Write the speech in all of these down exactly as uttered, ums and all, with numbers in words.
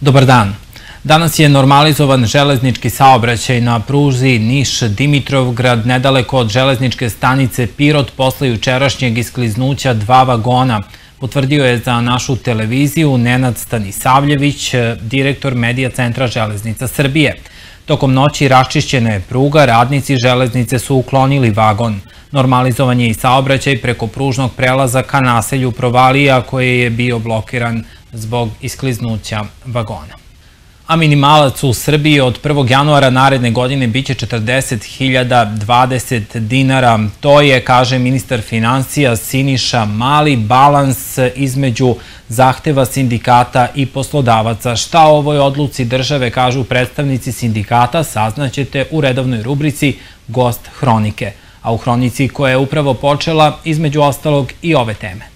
Dobar dan. Danas je normalizovan železnički saobraćaj na pruzi Niš-Dimitrovgrad, nedaleko od železničke stanice Pirot, posle jučerašnjeg iskliznuća dva vagona. Potvrdio je za našu televiziju Nenad Stanisavljević, direktor Medija centra Železnica Srbije. Tokom noći raščišćena je pruga, radnici železnice su uklonili vagon. Normalizovan je i saobraćaj preko pružnog prelaza ka naselju Provalija, koji je bio blokiran zbog iskliznuća vagona. A minimalac u Srbiji od prvog januara naredne godine biće četrdeset hiljada dvadeset dinara. To je, kaže ministar finansija Siniša Mali, balans između zahteva sindikata i poslodavaca. Šta o ovoj odluci države kažu predstavnici sindikata, saznaćete u redovnoj rubrici Gost hronike. A u hronici koja je upravo počela, između ostalog i ove teme.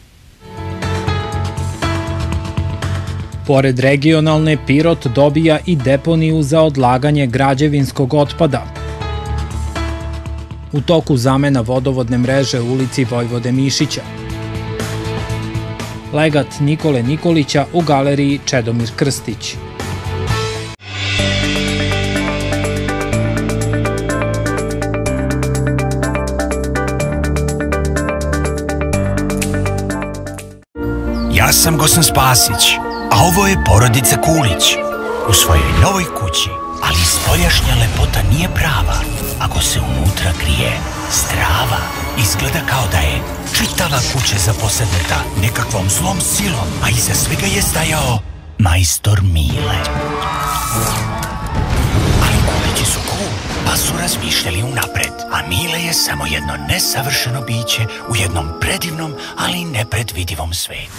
Pored regionalne, Pirot dobija i deponiju za odlaganje građevinskog otpada. U toku zamena vodovodne mreže u ulici Vojvode Mišića. Legat Nikole Nikolića u galeriji Čedomir Krstić. Ja sam Gosan Spasić, a ovo je porodica Kulić. U svojoj novoj kući, ali spoljašnja lepota nije prava ako se unutra krije strava. Izgleda kao da je čitava kuća zaposednuta nekakvom zlom silom, a iza svega je stajao majstor Mile. Ali Kulići su cool, pa su razmišljali unapred, a Mile je samo jedno nesavršeno biće u jednom predivnom, ali nepredvidivom svetu.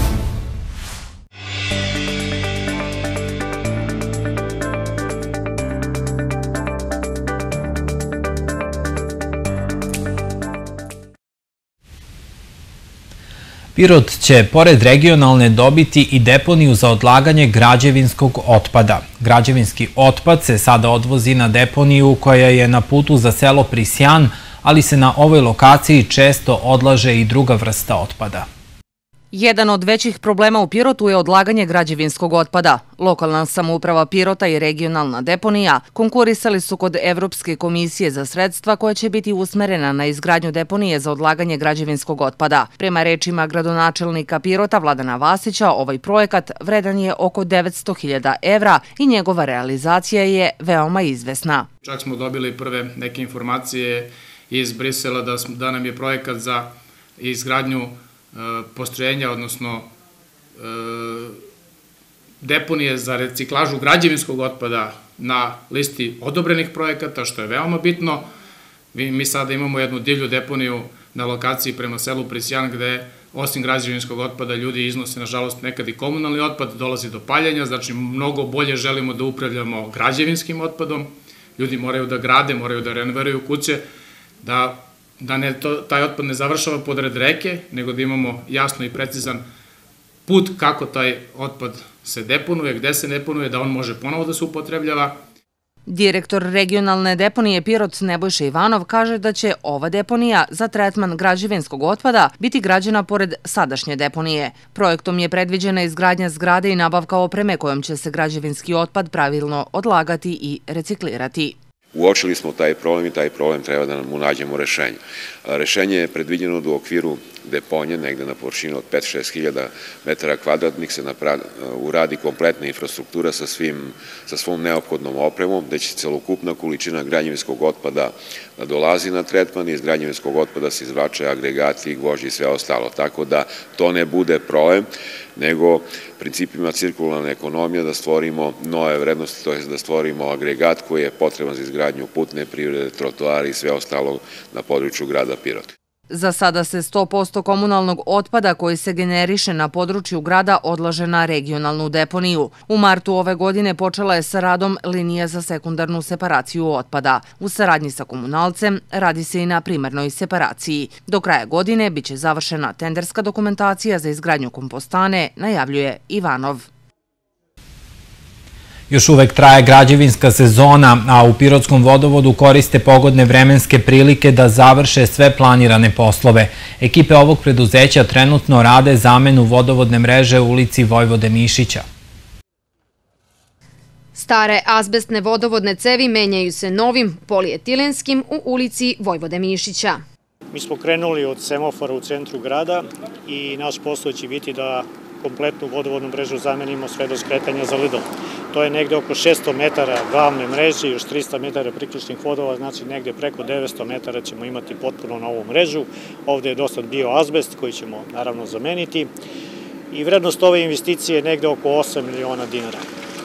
Pirot će, pored regionalne, dobiti i deponiju za odlaganje građevinskog otpada. Građevinski otpad se sada odvozi na deponiju koja je na putu za selo Prisjan, ali se na ovoj lokaciji često odlaže i druga vrsta otpada. Jedan od većih problema u Pirotu je odlaganje građevinskog otpada. Lokalna samouprava Pirota i regionalna deponija konkurisali su kod Evropske komisije za sredstva koja će biti usmerena na izgradnju deponije za odlaganje građevinskog otpada. Prema rečima gradonačelnika Pirota Vladana Vasića, ovaj projekat vredan je oko devetsto hiljada evra i njegova realizacija je veoma izvesna. Čak smo dobili prve neke informacije iz Brisela da, da nam je projekat za izgradnju postrojenja, odnosno deponije za reciklažu građevinskog otpada na listi odobrenih projekata, što je veoma bitno. Mi sada imamo jednu divlju deponiju na lokaciji prema selu Prisjan, gde osim građevinskog otpada ljudi iznose, nažalost, nekad i komunalni otpad, dolazi do paljenja, znači mnogo bolje želimo da upravljamo građevinskim otpadom. Ljudi moraju da grade, moraju da renoviraju kuće, da da ne, to, taj otpad ne završava podred reke, nego da imamo jasno i precizan put kako taj otpad se deponuje, gde se deponuje, da on može ponovo da se upotrebljava. Direktor regionalne deponije Pirot Nebojša Ivanov kaže da će ova deponija za tretman građevinskog otpada biti građena pored sadašnje deponije. Projektom je predviđena izgradnja zgrade i nabavka opreme kojom će se građevinski otpad pravilno odlagati i reciklirati. Uočili smo taj problem i taj problem treba da mu nađemo rešenje. Rešenje je predviđeno da u okviru deponije, negde na površini od pet do šest hiljada metara kvadratnih, se uradi kompletna infrastruktura sa, svim, sa svom neophodnom opremom, gde će celokupna količina građevinskog otpada da dolazi na tretman i iz građevinskog otpada se izvlače agregati, gvožđe i sve ostalo. Tako da to ne bude problem, nego principima cirkularne ekonomije da stvorimo nove vrednosti, to je da stvorimo agregat koji je potreban za izgradnju putne privrede, trotoara i sve ostalo na području grada Pirota. Za sada se sto posto komunalnog otpada koji se generiše na području grada odlaže na regionalnu deponiju. U martu ove godine počela je sa radom linija za sekundarnu separaciju otpada. U saradnji sa komunalcem radi se i na primarnoj separaciji. Do kraja godine biće završena tenderska dokumentacija za izgradnju kompostane, najavljuje Ivanov. Još uvek traje građevinska sezona, a u Pirotskom vodovodu koriste pogodne vremenske prilike da završe sve planirane poslove. Ekipe ovog preduzeća trenutno rade zamenu vodovodne mreže u ulici Vojvode Mišića. Stare azbestne vodovodne cevi menjaju se novim polijetilenskim u ulici Vojvode Mišića. Mi smo krenuli od semafora u centru grada i naš posao će biti da kompletnu vodovodnu mrežu zamenimo sve do skretanja za Lidl. To je negde oko šesto metara glavne mreže i još trista metara priključnih vodova, znači negde preko devetsto metara ćemo imati potpuno novu mrežu. Ovde je dosta bio azbest koji ćemo naravno zameniti i vrednost ove investicije je negde oko osam miliona dinara.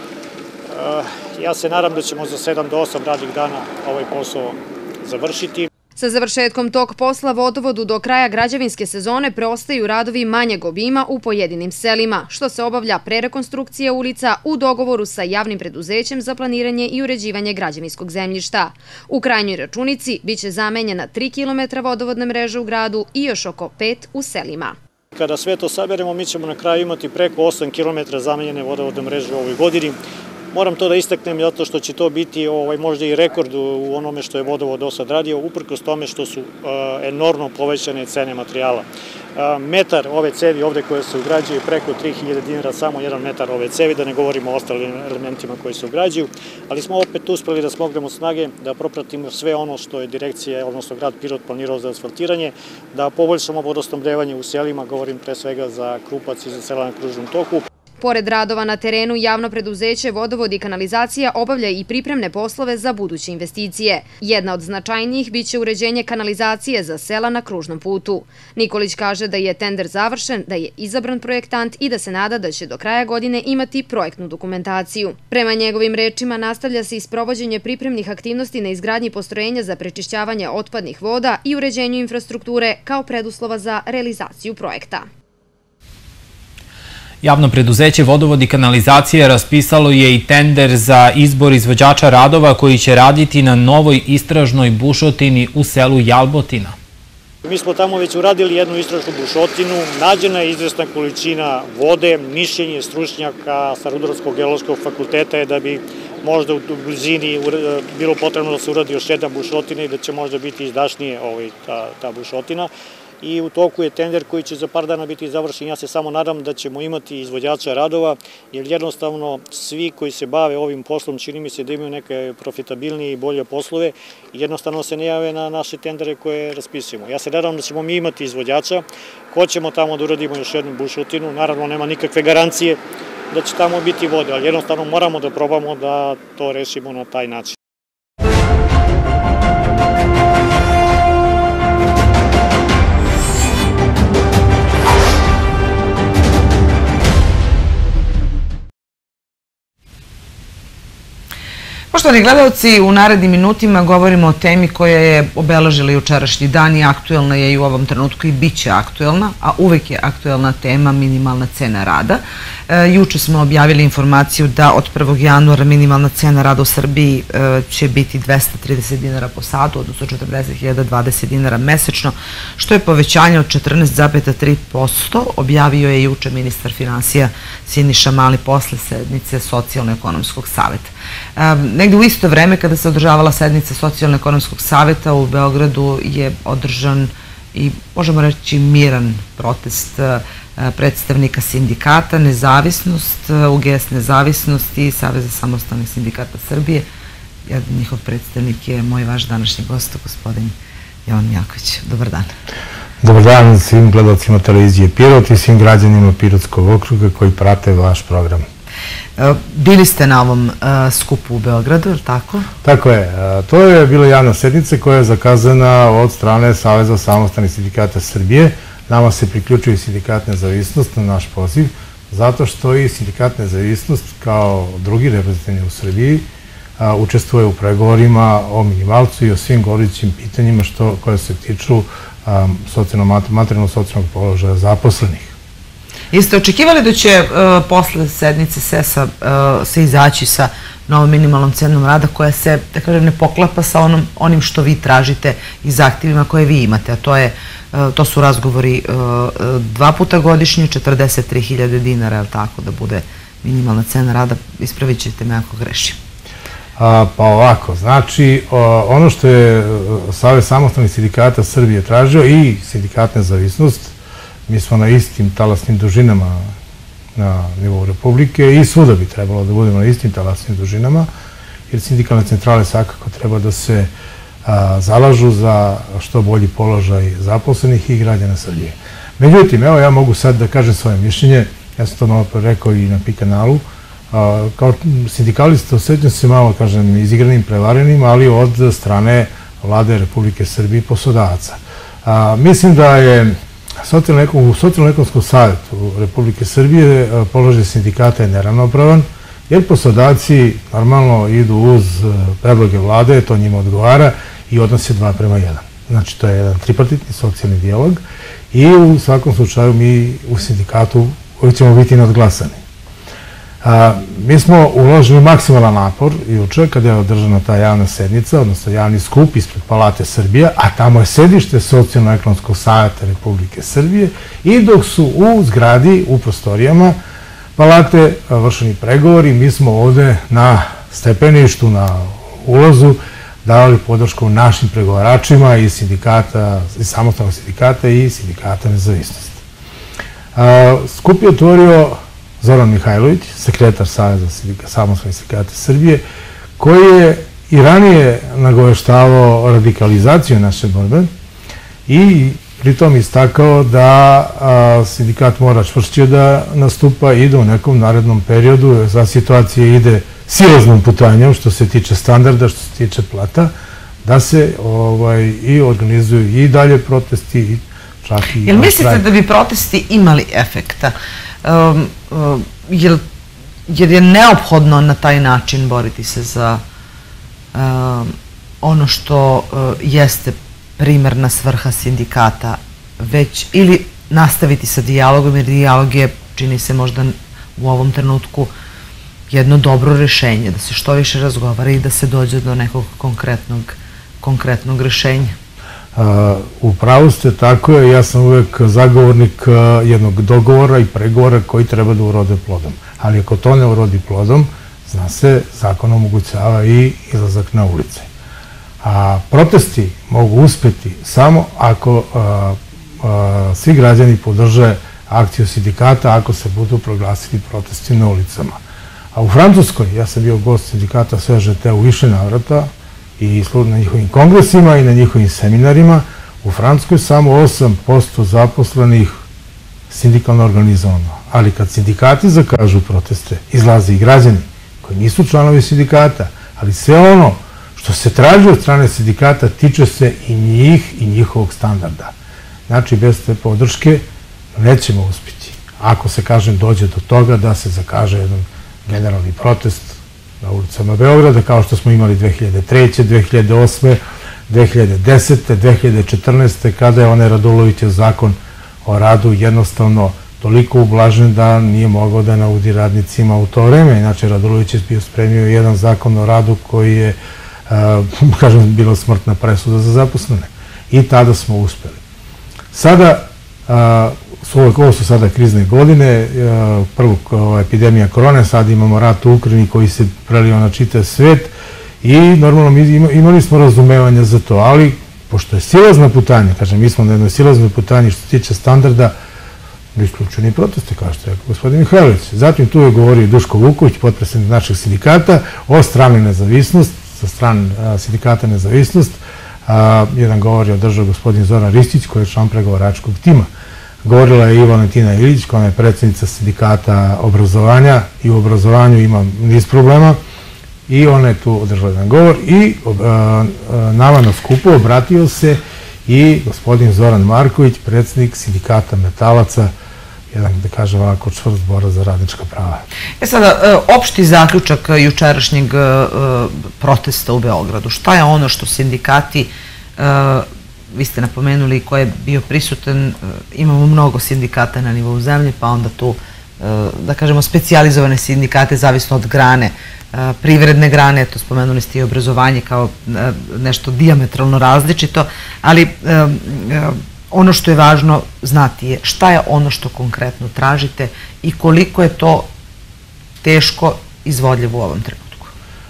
Ja se nadam da ćemo za sedam do osam radnih dana ovaj posao završiti. Sa završetkom tog posla vodovodu do kraja građevinske sezone preostaju radovi manjeg obima u pojedinim selima, što se obavlja prerekonstrukcija ulica u dogovoru sa javnim preduzećem za planiranje i uređivanje građevinskog zemljišta. U krajnjoj računici biće zamenjena tri kilometra vodovodne mreže u gradu i još oko pet u selima. Kada sve to saberemo, mi ćemo na kraju imati preko osam kilometara zamenjene vodovodne mreže u ovoj godini. Moram to da istaknem zato što će to biti možda i rekord u onome što je vodovod do sad radio, uprkos tome što su enormno povećane cene materijala. Metar ove cevi ovde koje se ugrađuju je preko tri hiljade dinara, samo jedan metar ove cevi, da ne govorimo o ostalim elementima koji se ugrađuju, ali smo opet uspeli da smognemo snage, da propratimo sve ono što je direkcija, odnosno grad Pirot planirao za asfaltiranje, da poboljšamo vodosnabdevanje u selima, govorim pre svega za Krupac i za sela na kružnom toku. Pored radova na terenu, javno preduzeće Vodovod i kanalizacija obavlja i pripremne poslove za buduće investicije. Jedna od značajnijih biće uređenje kanalizacije za sela na kružnom putu. Nikolić kaže da je tender završen, da je izabran projektant i da se nada da će do kraja godine imati projektnu dokumentaciju. Prema njegovim rečima nastavlja se i sprovođenje pripremnih aktivnosti na izgradnji postrojenja za prečišćavanje otpadnih voda i uređenju infrastrukture kao preduslova za realizaciju projekta. Javno preduzeće Vodovod i kanalizacija raspisalo je i tender za izbor izvođača radova koji će raditi na novoj istražnoj bušotini u selu Jalbotina. Mi smo tamo već uradili jednu istražnu bušotinu, nađena je izvesna količina vode, mišljenje stručnjaka sa Rudarsko-geološkog fakulteta je da bi možda u blizini bilo potrebno da se uradi još jedna bušotina i da će možda biti izdašnije ta bušotina. I u toku je tender koji će za par dana biti završen. Ja se samo nadam da ćemo imati izvođača radova, jer jednostavno svi koji se bave ovim poslom čini mi se da imaju neke profitabilnije i bolje poslove i jednostavno se ne jave na naše tendere koje raspisujemo. Ja se nadam da ćemo mi imati izvođača, hoćemo tamo da uradimo još jednu bušotinu, naravno nema nikakve garancije da će tamo biti vode, ali jednostavno moramo da probamo da to rešimo na taj način. Poštovani gledalci, u narednim minutima govorimo o temi koja je obeležila jučerašnji dan i aktuelna je i u ovom trenutku i bit će aktuelna, a uvek je aktuelna tema minimalna cena rada. Juče smo objavili informaciju da od prvog januara minimalna cena rada u Srbiji će biti dvesta trideset dinara po satu, odnosno četrdeset hiljada dvadeset dinara mesečno, što je povećanje od četrnaest zarez tri posto, objavio je juče ministar finansija Siniša Mali posle sednice Socijalno-ekonomskog saveta. Negde u isto vreme kada se održavala sednica Socijalno-ekonomskog saveta u Beogradu je održan i možemo reći miran protest predstavnika sindikata Nezavisnost, U G S Nezavisnost i Saveza samostalnih sindikata Srbije. Jedan njihov predstavnik je moj vaš današnji gost, gospodin Jovan Mijaković. Dobar dan. Dobar dan svim gledalcima televizije Pirot i svim građanima Pirotskog okruga koji prate vaš program. Bili ste na ovom skupu u Beogradu, je li tako? Tako je. To je bila javna sednica koja je zakazana od strane Saveza samostalnih sindikata Srbije. Nama se priključuje sindikat Nezavisnost na naš poziv, zato što i sindikat Nezavisnost kao drugi reprezentativni u Srbiji učestvuje u pregovorima o minimalcu i o svim gorućim pitanjima koje se tiču materijalnog socijalnog položaja zaposlenih. Jeste očekivali da će posle sednice S E S a se izaći sa novom minimalnom cenom rada koja se, da kažem, ne poklapa sa onim što vi tražite i zahtjevima koje vi imate, a to je to su razgovori dva puta godišnje, četrdeset tri hiljade dinara, je li tako, da bude minimalna cena rada? Ispravit ćete me ako grešim. Pa ovako, znači ono što je Savez samostalnih sindikata Srbije tražio i sindikat Nezavisnost, mi smo na istim talasnim dužinama na nivou Republike i svuda bi trebalo da budemo na istim talasnim dužinama, jer sindikalne centrale svakako treba da se zalažu za što bolji položaj zaposlenih i građana Srbije. Međutim, evo ja mogu sad da kažem svoje mišljenje, ja sam to malo pre rekao i na P I kanalu, kao sindikalista osjećam se malo, kažem, izigranim, prevarenim, ali od strane Vlade Republike Srbije i poslodavaca. Mislim da je u Socijalno-ekonomskom savjetu Republike Srbije položaj sindikata je neravnopravan, jer poslodavci normalno idu uz predloge vlade, to njima odgovara i odnos je dva prema jedan. Znači, to je jedan tripartitni socijalni dijalog i u svakom slučaju mi u sindikatu ćemo biti nadglasani. Mi smo uložili maksimalan napor juče kada je održana ta javna sednica, odnosno javni skup ispred Palate Srbije, a tamo je sedište Socijalno-ekonomskog savjeta Republike Srbije i dok su u zgradi, u prostorijama Palate vršeni pregovori, mi smo ovde na stepeništu, na ulazu davali podršku našim pregovaračima iz sindikata, iz samostalnog sindikata i sindikata Nezavisnosti. Skup je otvorio Zoran Mihajlović, sekretar Saveza samostalnih sindikata Srbije, koji je i ranije nagoveštavao radikalizaciju naše borbe i pritom istakao da sindikat mora čvršće da nastupa i da u nekom narednom periodu za situacije ide silaznom putanjem što se tiče standarda, što se tiče plata, da se i organizuju i dalje protesti i čak i... Jel mislite da bi protesti imali efekta? Jer je neophodno na taj način boriti se za ono što jeste primarna svrha sindikata, već ili nastaviti sa dijalogom, jer dijalog je, čini se možda u ovom trenutku, jedno dobro rešenje, da se što više razgovara i da se dođe do nekog konkretnog rešenja. U pravu ste, tako je, ja sam uvek zagovornik jednog dogovora i pregovora koji treba da urode plodom. Ali ako to ne urodi plodom, zna se, zakon omogućava i izlazak na ulice. A protesti mogu uspeti samo ako svi građani podrže akciju sindikata, ako se budu proglasili protesti na ulicama. A u Francuskoj, ja sam bio gost sindikata C G T u više navrata i na njihovim kongresima i na njihovim seminarima, u Francuskoj samo osam posto zaposlenih sindikalno organizovano. Ali kad sindikati zakažu proteste, izlaze i građani koji nisu članovi sindikata, ali sve ono što se traži od strane sindikata tiče se i njih i njihovog standarda. Znači, bez te podrške nećemo uspjeti. Ako se, kažem, dođe do toga da se zakaže jedan generalni protest na ulicama Beograda, kao što smo imali dve hiljade treće, dve hiljade osme, dve hiljade desete, dve hiljade četrnaeste, kada je onaj Radulovićev zakon o radu jednostavno toliko ublažen da nije mogao da naudi radnicima u to vreme. Inače, Radulović je bio spremio jedan zakon o radu koji je, kažem, bila smrtna presuda za zaposlene. I tada smo uspeli. Sada, ovo su sada krizne godine, prvo epidemija korone, sada imamo rat u Ukrajini koji se prelio na čitav svet i normalno imali smo razumevanja za to, ali pošto je silazna putanja, kažem, mi smo na jednoj silaznoj putanji što se tiče standarda, isključeni proteste, kao što je rekao gospodin Mihajlović. Zatim tu je govorio Duško Vuković, potpredsednik našeg sindikata, o strani nezavisnost, sa strane sindikata Nezavisnost. Jedan govor je održao gospodin Zoran Ristić, koji je član pregovaračkog tima. Govorila je i Valentina Ilić, koja je predsjednica sindikata obrazovanja i u obrazovanju ima niz problema i ona je tu održala jedan govor i nama na skupu obratio se i gospodin Zoran Marković, predsjednik sindikata metalaca, jedan, da kažem ovako, čvrst borac za radnička prava. E sada, opšti zaključak jučerašnjeg protesta u Beogradu. Šta je ono što sindikati, vi ste napomenuli ko je bio prisutan, imamo mnogo sindikata na nivou zemlje, pa onda tu, da kažemo, specijalizovane sindikate, zavisno od grane, privredne grane, to spomenuli ste i obrazovanje kao nešto dijametralno različito, ali ono što je važno znati je šta je ono što konkretno tražite i koliko je to teško izvodljivo u ovom trenutku.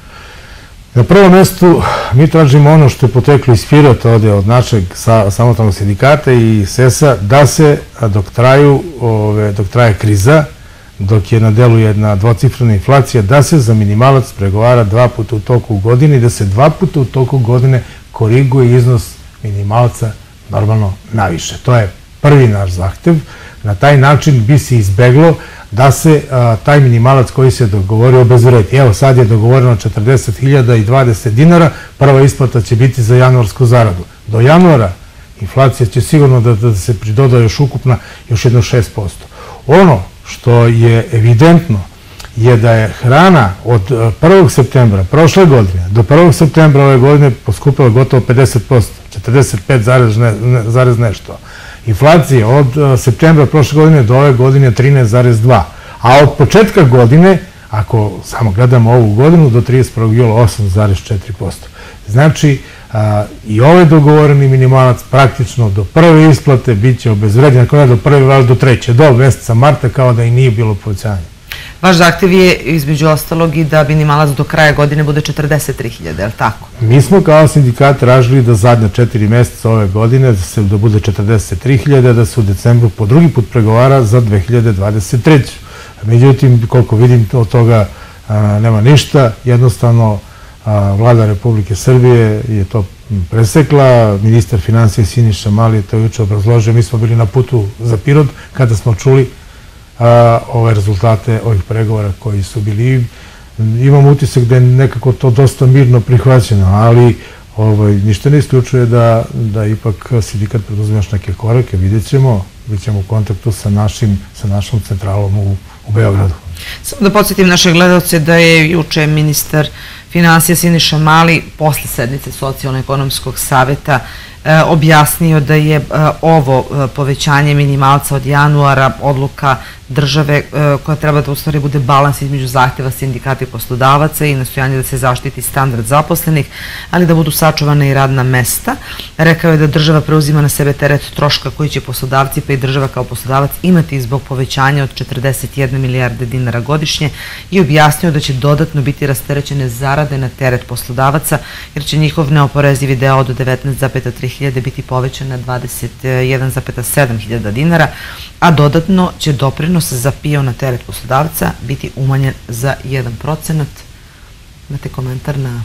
Na prvom mestu mi tražimo ono što je poteklo iz Pirota ovde od našeg samostalnog sindikata i S E S-a, da se dok traju, dok traje kriza, dok je na delu jedna dvocifrena inflacija, da se za minimalac pregovara dva puta u toku godine i da se dva puta u toku godine koriguje iznos minimalca normalno naviše. To je prvi naš zahtev. Na taj način bi se izbeglo da se taj minimalac koji se dogovorio obezvredi. Evo sad je dogovoreno četrdeset hiljada i dvadeset dinara, prva isplata će biti za januarsku zaradu. Do januara inflacija će sigurno da se pridoda još ukupna još jedno šest posto. Ono što je evidentno je da je hrana od prvog septembra prošle godine do prvog septembra ove godine poskupila gotovo pedeset posto, četrdeset pet zarez nešto. Inflacija od septembra prošle godine do ove godine je trinaest zarez dva, a od početka godine, ako samo gledamo ovu godinu, do trideset prvog jula osam zarez četiri posto. Znači, i ovaj dogovoreni minimalac praktično do prve isplate bit će obezvređen, ako ne do prve, ali do treće, do meseca marta, kao da i nije bilo povećanje. Vaš zahtev je između ostalog i da minimalac do kraja godine bude četrdeset tri hiljade, je li tako? Mi smo kao sindikat tražili da zadnja četiri meseca ove godine da bude četrdeset tri hiljade, da se u decembru po drugi put pregovara za dve hiljade dvadeset treću. Međutim, koliko vidim, od toga nema ništa. Jednostavno, Vlada Republike Srbije je to presekla, ministar finansija Siniša Mali je to juče obrazložio. Mi smo bili na putu za Pirot kada smo čuli ove rezultate ovih pregovora koji su bili. Imam utisak da je nekako to dosta mirno prihvaćeno, ali ništa ne isključuje da ipak sindikat preduzme još neke korake, vidjet ćemo, bit ćemo u kontaktu sa našom centralom u Beogradu. Samo da podsjetim naše gledalce da je juče ministar finansija Siniša Mali posle sednice Socijalno-ekonomskog saveta objasnio da je ovo povećanje minimalca od januara odluka države koja treba da u stvari bude balans između zahteva sindikata i poslodavaca i nastojanje da se zaštiti standard zaposlenih, ali da budu sačuvana i radna mesta. Rekao je da država preuzima na sebe teret troška koji će poslodavci pa i država kao poslodavac imati zbog povećanja od četrdeset jedne milijarde dinara godišnje i objasnio da će dodatno biti rasterećene zarade na teret poslodavaca jer će njihov neoporezivi deo od devetnaest zarez tri hiljade biti povećan na dvadeset jedan zarez sedam hiljada dinara, a dodatno će doprinos za P I O na teret poslodavca biti umanjen za jedan procenat. Imate komentar na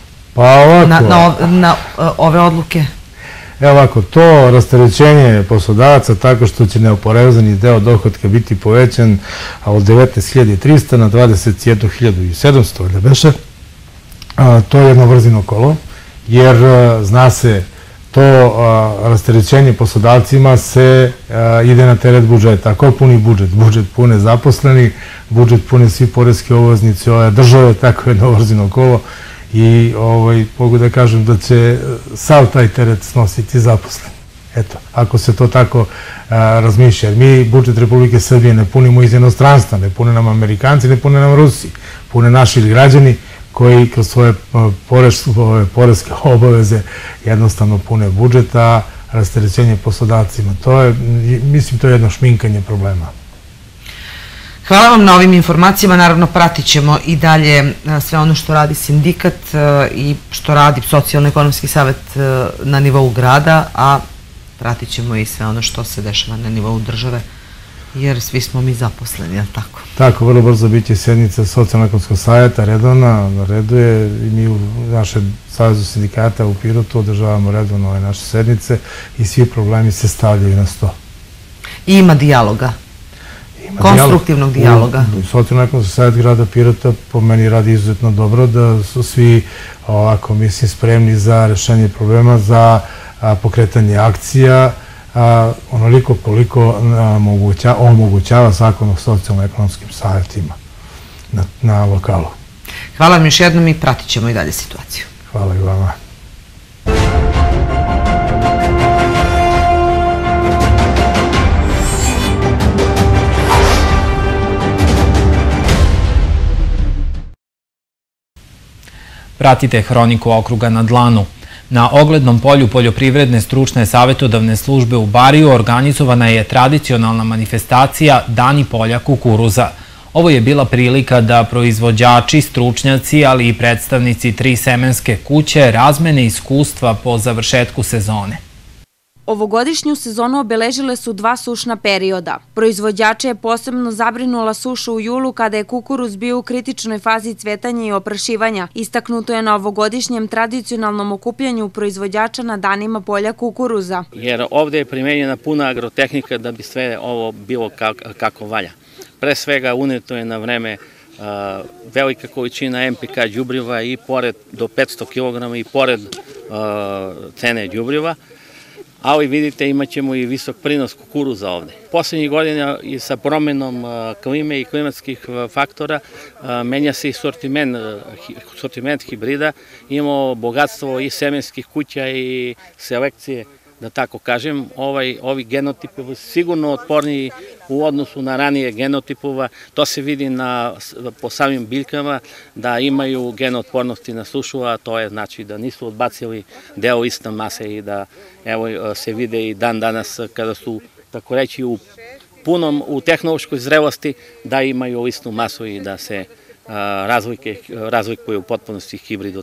ove odluke? Evo ovako, to rasterećenje poslodavaca tako što će neoporezani deo dohotka biti povećan od devetnaest hiljada trista na dvadeset jednu hiljadu sedamsto, da beše, to je jedno vrzino kolo, jer zna se to rasterećenje poslodavcima se ide na teret budžeta. A ko puni budžet? Budžet pune zaposleni, budžet pune svi poreski obveznici ove države, tako jedno vrzino kolo i mogu da kažem da će sav taj teret snositi zaposleni. Eto, ako se to tako razmišlja. Mi budžet Republike Srbije ne punimo iz inostranstva, ne pune nam Amerikanci, ne pune nam Rusi, pune naši građani koji kroz svoje poreske obaveze jednostavno pune budžet, a rasterećenje poslodavcima. To je, mislim, to je jedno šminkanje problema. Hvala vam na ovim informacijama. Naravno, pratit ćemo i dalje sve ono što radi sindikat i što radi Socijalno-ekonomski savet na nivou grada, a pratit ćemo i sve ono što se dešava na nivou države, jer svi smo mi zaposleni, je li tako? Tako, vrlo brzo bit će sjednica Socijalno-ekonomskog savjeta redovna, na redu je i mi u našem Savezu sindikata u Pirotu održavamo redovno ove naše sednice i svi problemi se stavljaju na sto. I ima dijaloga? Konstruktivnog dijaloga? Socijalno-ekonomski savjet grada Pirota po meni radi izuzetno dobro, da su svi ovako, mislim, spremni za rešenje problema, za pokretanje akcija, onoliko koliko omogućava Zakon o socijalno-ekonomskim savjetima na lokalu. Hvala vam još jednom i pratit ćemo i dalje situaciju. Hvala i vama. Pratite Hroniku okruga na dlanu. Na oglednom polju Poljoprivredne stručne savjetodavne službe u Bariju organizovana je tradicionalna manifestacija Dani polja kukuruza. Ovo je bila prilika da proizvođači, stručnjaci, ali i predstavnici tri semenske kuće razmene iskustva po završetku sezone. Ovogodišnju sezonu obeležile su dva sušna perioda. Proizvođače je posebno zabrinula suša u julu kada je kukuruz bio u kritičnoj fazi cvetanja i oprašivanja. Istaknuto je na ovogodišnjem tradicionalnom okupljanju proizvođača na danima polja kukuruza. Jer ovde je primenjena puna agrotehnika da bi sve ovo bilo kako valja. Pre svega uneto je na vreme velika količina en pe ka đubriva i pored do petsto kilograma i pored cene đubriva. Ali vidite, imat ćemo i visok prinos kukuruza ovde. Poslednjih godina i sa promenom klime i klimatskih faktora menja se i sortiment hibrida. Imamo bogatstvo i semenskih kuća i selekcije, da tako kažem. Ovi genotipovi su sigurno otporniji u odnosu na ranije genotipova. To se vidi po samim biljkama da imaju gen otpornosti na sušu, a to je znači da nisu odbacili deo iste mase i da evo se vide i dan danas kada su, tako reći, u punom, u tehnološkoj zrelosti da imaju istu masu i da se razlikuje u potpunosti hibrid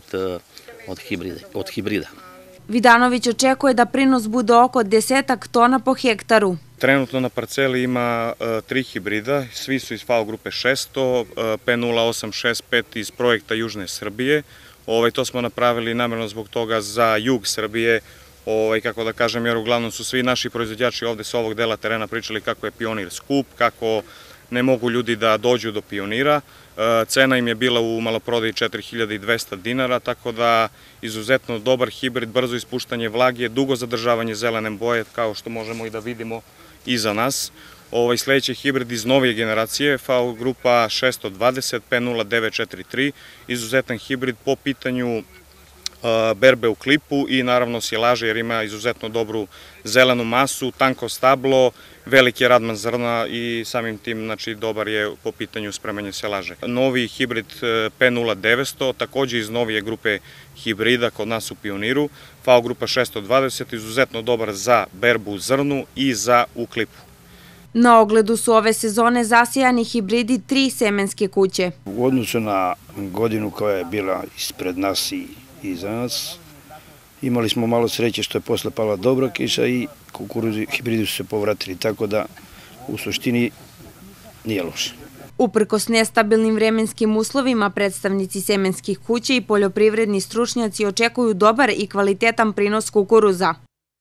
od hibrida. Vidanović očekuje da prinos bude oko desetak tona po hektaru. Trenutno na parceli ima tri hibrida, svi su iz FAO grupe šesto, pe nula osam šest pet iz projekta Južne Srbije. To smo napravili namerno zbog toga za jug Srbije, kako da kažem, jer uglavnom su svi naši proizvođači ovde sa ovog dela terena pričali kako je Pionir skup, kako ne mogu ljudi da dođu do Pionira. Cena im je bila u maloprodaji četiri hiljade dvesta dinara, tako da izuzetno dobar hibrid, brzo ispuštanje vlage, dugo zadržavanje zelene boje, kao što možemo i da vidimo iza nas. Sledeći hibrid iz novije generacije, FAO grupa šesto dvadeset pe nula devet četiri tri, izuzetan hibrid po pitanju berbe u klipu i naravno silaže, jer ima izuzetno dobru zelenu masu, tanko stablo, veliki je radman zrna i samim tim dobar je po pitanju spremanja silaže. Novi hibrid pe nula devetsto, takođe iz novije grupe hibrida kod nas u Pioniru, FAO grupa šesto dvadeset, izuzetno dobar za berbu u zrnu i za u klipu. Na ogledu su ove sezone zasijani hibridi tri semenske kuće. U odnosu na godinu koja je bila ispred nas i iza nas, imali smo malo sreće što je posle pala dobra kiša i kukuruzi hibridi su se povratili, tako da u suštini nije loše. Uprkos nestabilnim vremenskim uslovima, predstavnici semenskih kuća i poljoprivredni stručnjaci očekuju dobar i kvalitetan prinos kukuruza.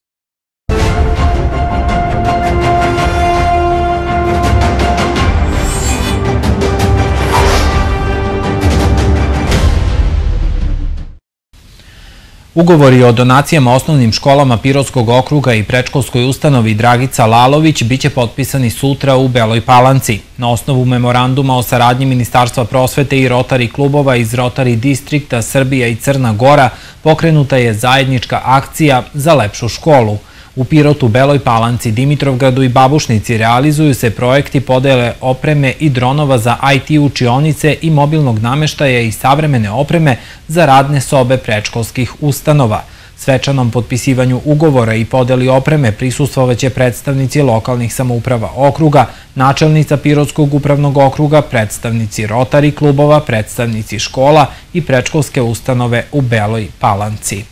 Ugovori o donacijama osnovnim školama Pirotskog okruga i predškolskoj ustanovi Dragica Lalović biće potpisani sutra u Beloj Palanci. Na osnovu memoranduma o saradnji Ministarstva prosvete i Rotary klubova iz Rotary distrikta Srbija i Crna Gora pokrenuta je zajednička akcija za lepšu školu. U Pirotu, Beloj Palanci, Dimitrovgradu i Babušnici realizuju se projekti podele opreme i dronova za i te učionice i mobilnog nameštaja i savremene opreme za radne sobe predškolskih ustanova. Svečanom potpisivanju ugovora i podeli opreme prisustvovaće predstavnici lokalnih samouprava okruga, načelnica Pirotskog upravnog okruga, predstavnici Rotary klubova, predstavnici škola i predškolske ustanove u Beloj Palanci.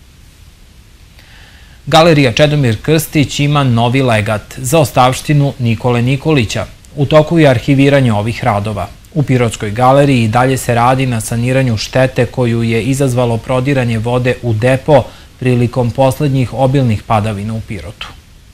Galerija Čedomir Krstić ima novi legat za ostavštinu Nikole Nikolića. U toku je arhiviranje ovih radova. U Pirotskoj galeriji i dalje se radi na saniranju štete koju je izazvalo prodiranje vode u depo prilikom poslednjih obilnih padavina u Pirotu.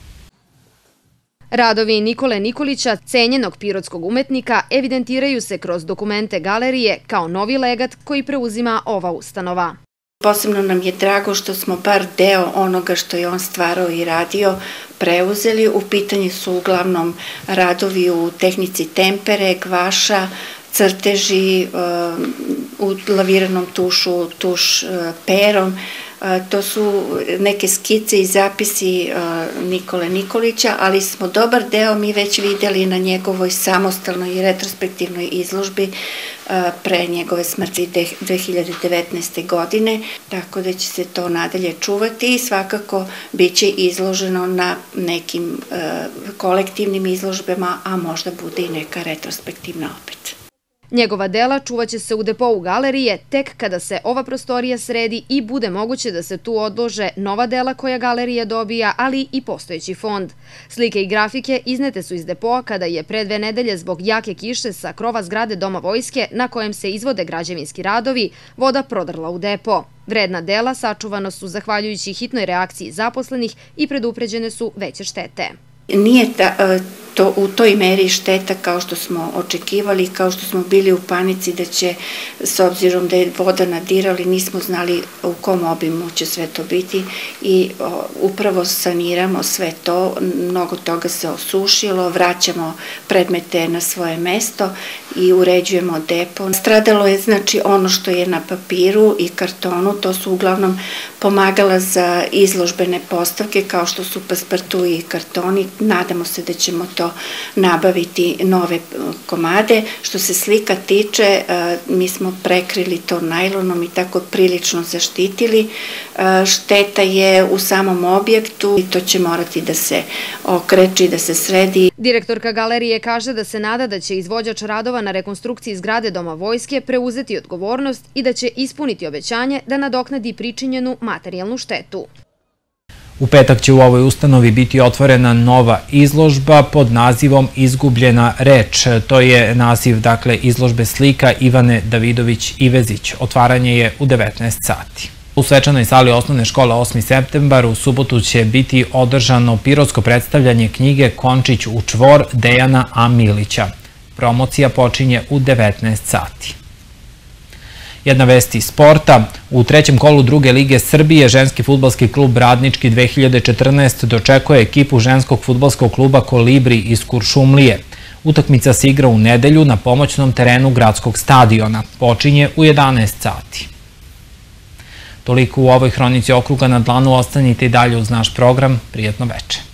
Radovi Nikole Nikolića, cenjenog pirotskog umetnika, evidentiraju se kroz dokumente galerije kao novi legat koji preuzima ova ustanova. Posebno nam je drago što smo bar deo onoga što je on stvarao i radio preuzeli. U pitanju su uglavnom radovi u tehnici tempere, gvaša, crteži, u laviranom tušu, tuš perom. To su neke skice i zapisi Nikole Nikolića, ali smo dobar deo mi već videli na njegovoj samostalnoj i retrospektivnoj izložbi pre njegove smrti dve hiljade devetnaeste. godine, tako da će se to nadalje čuvati i svakako bit će izloženo na nekim kolektivnim izložbama, a možda bude i neka retrospektivna opet. Njegova dela čuvaće se u depou galerije tek kada se ova prostorija sredi i bude moguće da se tu odlože nova dela koja galerija dobija, ali i postojeći fond. Slike i grafike iznete su iz depoa kada je pre dve nedelje zbog jake kiše sa krova zgrade Doma vojske na kojem se izvode građevinski radovi, voda prodrla u depo. Vredna dela sačuvana su zahvaljujući hitnoj reakciji zaposlenih i predupređene su veće štete. Nije to u toj meri šteta kao što smo očekivali, kao što smo bili u panici da će, s obzirom da je voda nadirali, nismo znali u kom obimu će sve to biti i upravo saniramo sve to, mnogo toga se osušilo, vraćamo predmete na svoje mesto i uređujemo depo. Stradalo je znači ono što je na papiru i kartonu, to su uglavnom pomagala za izložbene postavke kao što su paspartui i kartoni. Nadamo se da ćemo to nabaviti nove komade. Što se slika tiče, mi smo prekrili to najlonom i tako prilično zaštitili. Šteta je u samom objektu i to će morati da se okreči, da se sredi. Direktorka galerije kaže da se nada da će izvođač radova na rekonstrukciji zgrade Doma vojske preuzeti odgovornost i da će ispuniti obećanje da nadoknadi pričinjenu materijalnu štetu. U petak će u ovoj ustanovi biti otvorena nova izložba pod nazivom Izgubljena reč. To je naziv, dakle, izložbe slika Ivane Davidović-Ivezić. Otvaranje je u devetnaest sati. U svečanoj sali osnovne škole osmi septembar u subotu će biti održano pirotsko predstavljanje knjige Končić u čvor Dejana A. Milića. Promocija počinje u devetnaest sati. Jedna vest iz sporta. U trećem kolu druge lige Srbije ženski fudbalski klub Radnički dve hiljade četrnaeste dočekuje ekipu ženskog fudbalskog kluba Kolibri iz Kuršumlije. Utakmica se igra u nedelju na pomoćnom terenu gradskog stadiona. Počinje u jedanaest sati. Toliko u ovoj hronici okruga na dlanu. Ostanite i dalje uz naš program. Prijatno veče.